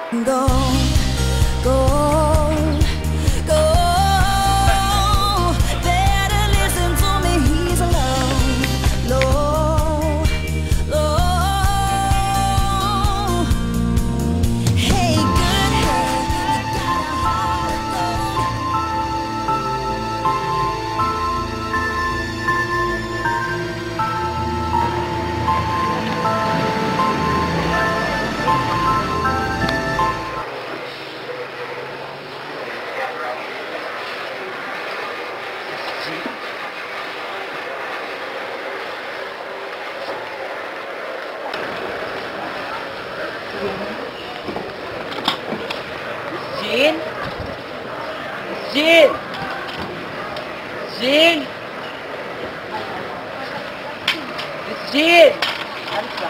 Go, go, go. Better listen to me. He's alone, low, low. Hey, good head, you got a heart of gold. Zin? Zin? Zin? Zin? Alis lang.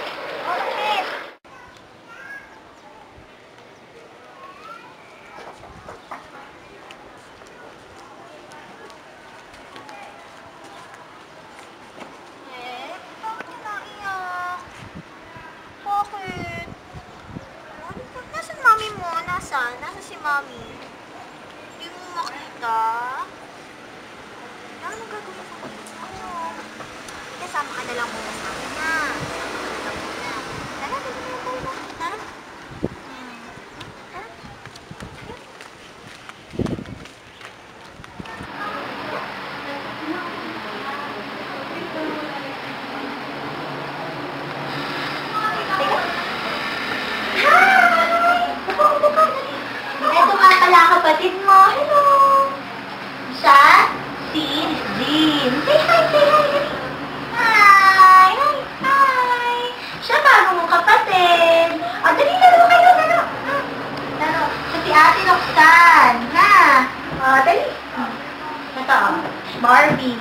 Bakit ka naiyak? Bakit? Nasaan mami mo? Nasaan? Nasaan si mami? Hindi mo makita? Ano gagawin ko? Ano? Kasama ka na lang muna sa akin na. Tara, tara. Tara. Ito nga pala kapatid mo. Hello! Siya? Si Jean. Say hi, say hi. Hi! Hi! Hi! Siya bago mong kapatid. O, dali, laro kayo, laro. Laro. Siya si Ate Roxanne. Ha? O, dali. Ito, Barbie.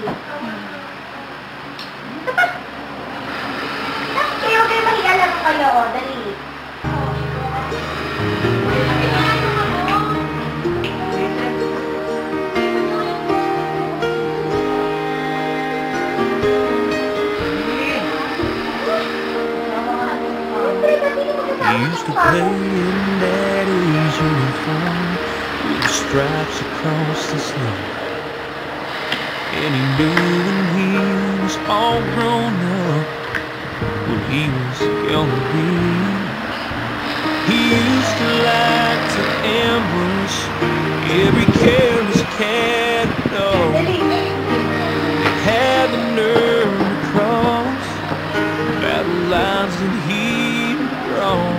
Ito pa. Kayo mahiya, laro kayo. O, dali. He used to play in Daddy's uniform with stripes across the sleeve. And he knew when he was all grown up what he was gonna be. He used to like to ambush every careless cat dog that had the nerve to cross battle lines that he'd drawn.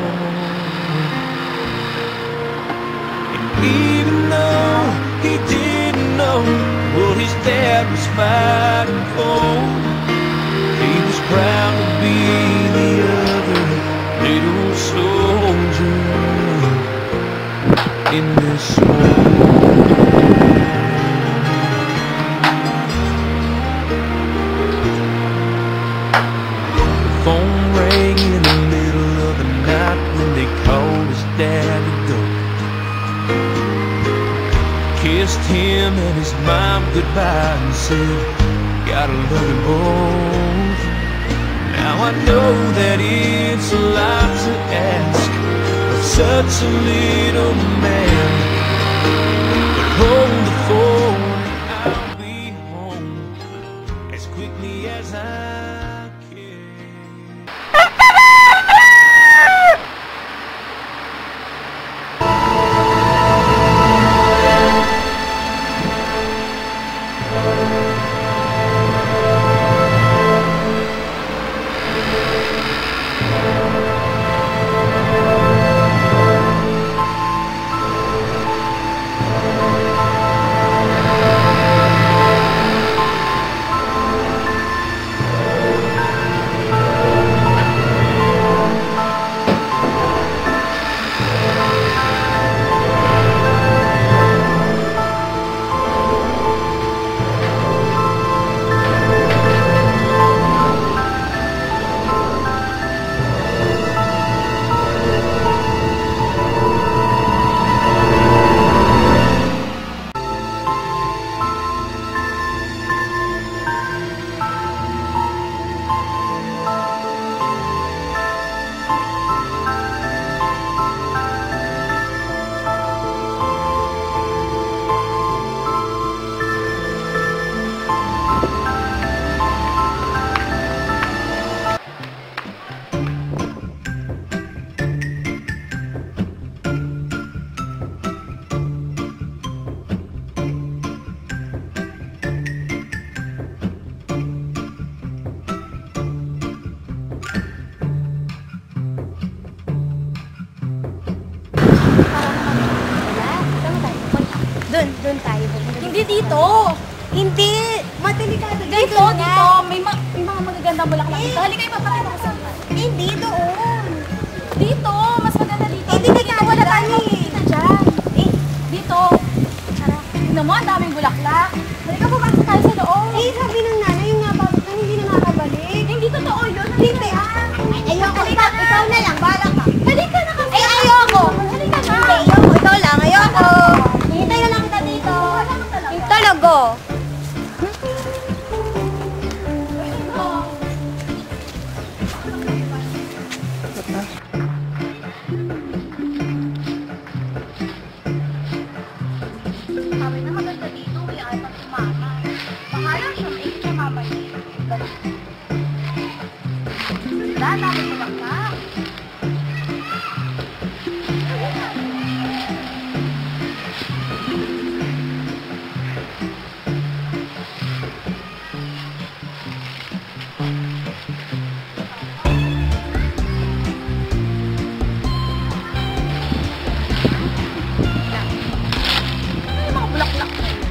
And even though he didn't know what his dad was fighting for, he was proud to be the other little soldier in this war. Phone rang in the middle of the night when they called his dad to go. Kissed him and his mom goodbye and said, gotta love you both. Now I know that it's a lot to ask of such a little man, but hold the phone, I'll be home as quickly as I can. Hindi dito. Hindi. Matalikado Dito, dito. May mga magagandang bulaklak dito. Halika, ipapakita ko saan. Hindi doon. Dito, mas maganda dito. Hindi Dito, wala tayo eh. makikita dyan. Dito. Tara. Tingnan mo, ang daming bulaklak. Halika, pumasok tayo sa loob. Eh, sabi ng nanay, yung napapit na hindi na nakakabalik. Hindi totoo yun. Hindi. Ayoko. Ikaw na lang. Bala ka. Halika na kasi. Ay, ayoko. Halika na. Hindi, ayoko. Ikaw lang. Ayoko. Hintay na lang kita dito. Yung talago. Sabi na maganda dito, kaya ay magsumama. Bahala siya, maigit siya mamaya. Wala, dami bulaklak. Ano yung mga bulaklak na yun?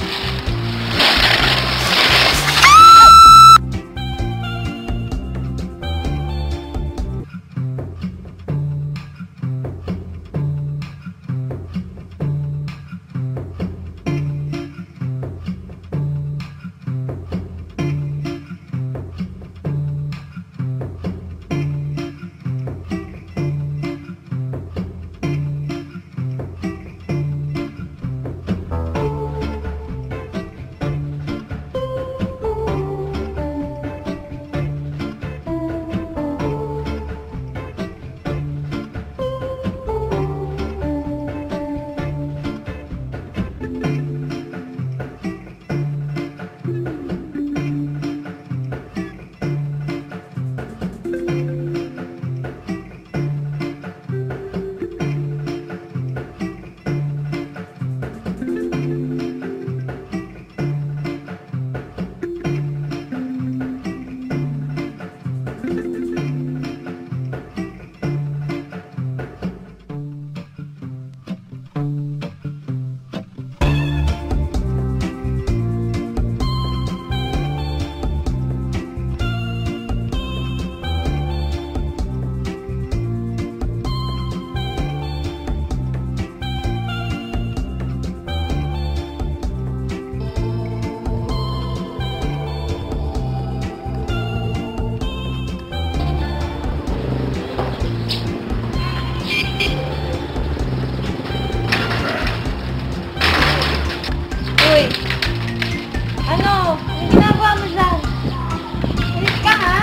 Uy. Ano? Yung ginagawa mo dyan? Alis ka nga.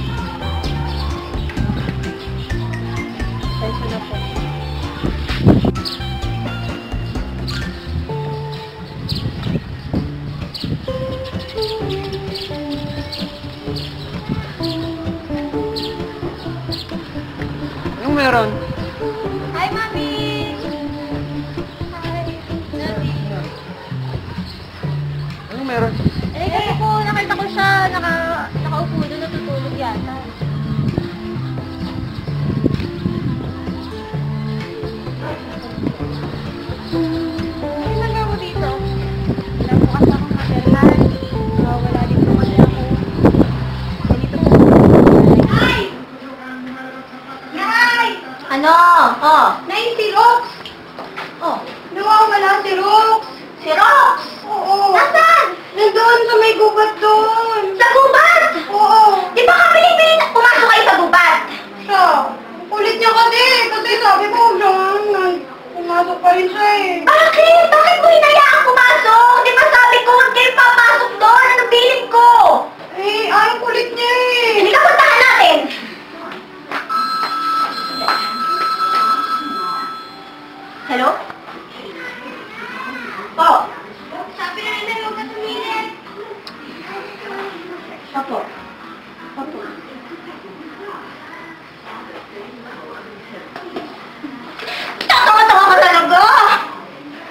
Pasensya na po. Anong meron? Hi, Mami! Hi. Daddy. Anong meron? Eh, kasi po, nakita ko siya, nakaupo doon, natutulog yata. Ano ginagawa mo dito? Wala po kasi akong materhan. Wala din po kasi ako. Ganito po. Nay! Nay! Ano? Oh. Nay, si Rox! Oh. Nawawala si Rox! Si Rox! Oo. Nasaan? Nandun sa may gubat doon. Sa gubat! Oo. Di ba kapili-pili na pumasok kayo sa gubat? Siya. Kulit niya kasi. Kasi sabi ko, pumasok pa rin siya eh. Bakit? Bakit mo hinayaan pumasok? Di ba sabi ko huwag kayo papasok doon? Ano bilin ko? Eh, ang kulit niya eh. Hindi ka puntahan natin. Hello? Po. Sabi na rin huwag ka tumingin. Opo. Opo. Tatawa-tawa ka talaga!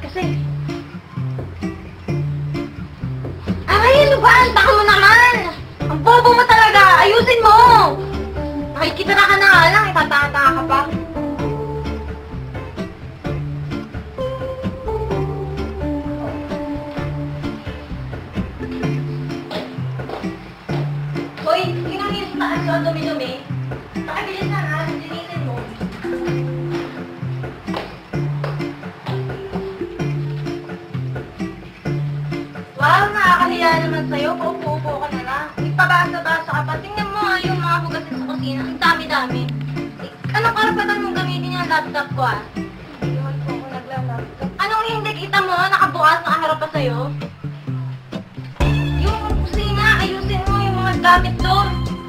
Kasi... Ay, ano ba? Ang taka mo naman! Ang bobo mo talaga! Ayusin mo! Nakikita na ka na nga lang, itatanga-tanga ka pa. Hoy, kinangis taas ko ang dumi-dumi. Pakibilis na nga, linisin mo. Wow, nakakahiya naman sa'yo. Paupo-upo ka na lang. Ipabasa-basa ka pa. Tingnan mo yung mga hugasin sa kusina. Ang dami-dami. Anong karapatan mong gamitin yung laptop ko Hindi naman po ako nagla-laptop. Anong hindi kita mo? Nakabukas, nakaharap pa sa'yo? Yung kusina, ayusin mo yung mga gamit doon.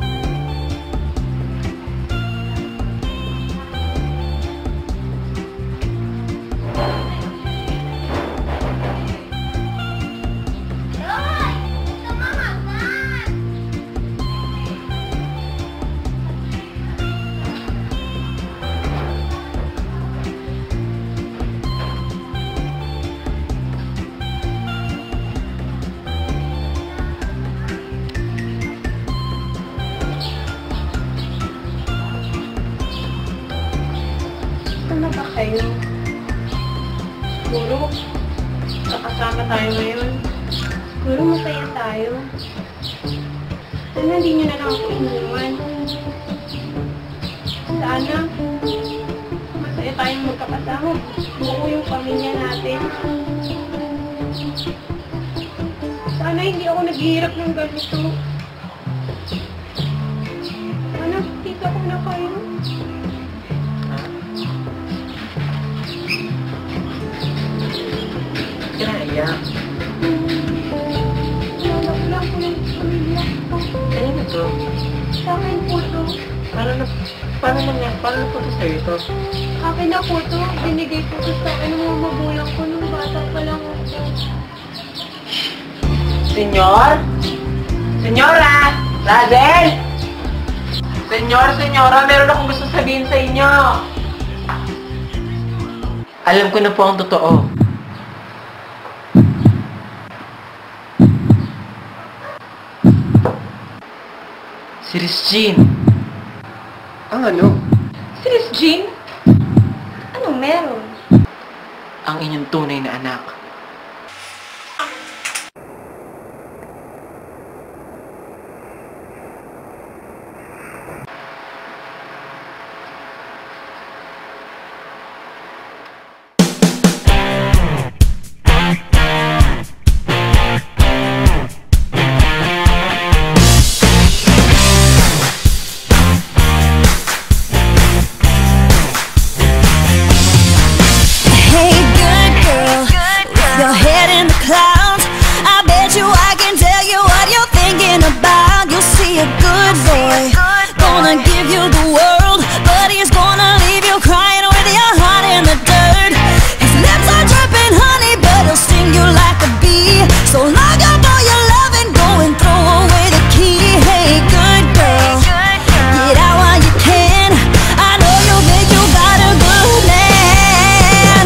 Ano ba kayo? Siguro, kakasama tayo ngayon. Siguro masaya tayo. Sana hindi nyo na lang ako iniwan. Sana, masaya tayong magkakasama. Buo yung pamilya natin. Sana hindi ako naghihirap ng ganito. Sana, dito ako na kayo. Kinaiyak. Nalak lang ko ng pamilya ko. Kanina to? Sa akin po to. Paano po to sa'yo ito? Akin na po to. Binigay ko to sa akin ng mga magulang ko nung bata pa lang ako. Senyor? Senyora! Razel! Senyora, meron akong gusto sabihin sa inyo. Alam ko na po ang totoo. Si Jean. Ang ano? Sis Jean? Anong meron? Ang inyong tunay na anak. A good boy, gonna give you the world, but he's gonna leave you crying with your heart in the dirt. His lips are dripping honey, but he'll sting you like a bee. So lock up all your love and go and throw away the key. Hey, good girl, get out while you can. I know you think you got a good man.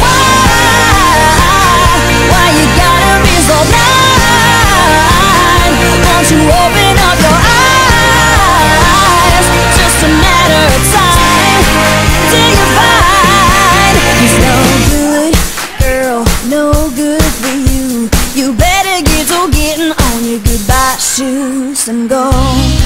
Why you gotta be so blind? Won't you open up your eyes? Just a matter of time till you find he's no good, girl, no good for you. You better get to getting on your goodbye shoes and go.